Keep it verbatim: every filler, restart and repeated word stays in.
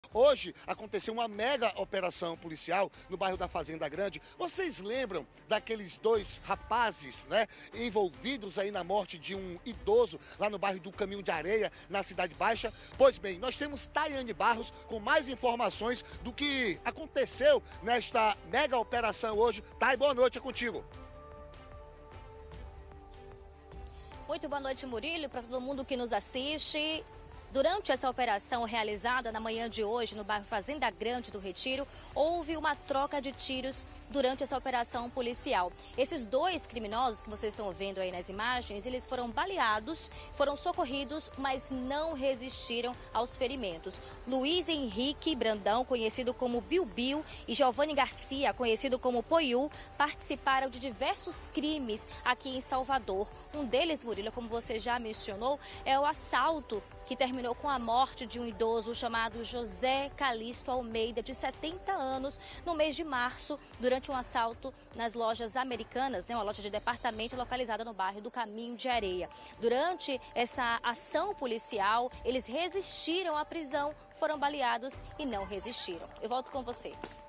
Hoje aconteceu uma mega operação policial no bairro da Fazenda Grande. Vocês lembram daqueles dois rapazes, né, envolvidos aí na morte de um idoso lá no bairro do Caminho de Areia, na Cidade Baixa? Pois bem, nós temos Tayane Barros com mais informações do que aconteceu nesta mega operação hoje. Thay, boa noite, é contigo. Muito boa noite, Murilo, para todo mundo que nos assiste. Durante essa operação realizada na manhã de hoje no bairro Fazenda Grande do Retiro, houve uma troca de tiros durante essa operação policial. Esses dois criminosos que vocês estão vendo aí nas imagens, eles foram baleados, foram socorridos, mas não resistiram aos ferimentos. Luiz Henrique Brandão, conhecido como Biu Biu, e Giovanni Garcia, conhecido como Poiú, participaram de diversos crimes aqui em Salvador. Um deles, Murilo, como você já mencionou, é o assalto que terminou com a morte de um idoso chamado José Calixto Almeida, de setenta anos, no mês de março, durante um assalto nas lojas Americanas, né, uma loja de departamento localizada no bairro do Caminho de Areia. Durante essa ação policial, eles resistiram à prisão, foram baleados e não resistiram. Eu volto com você.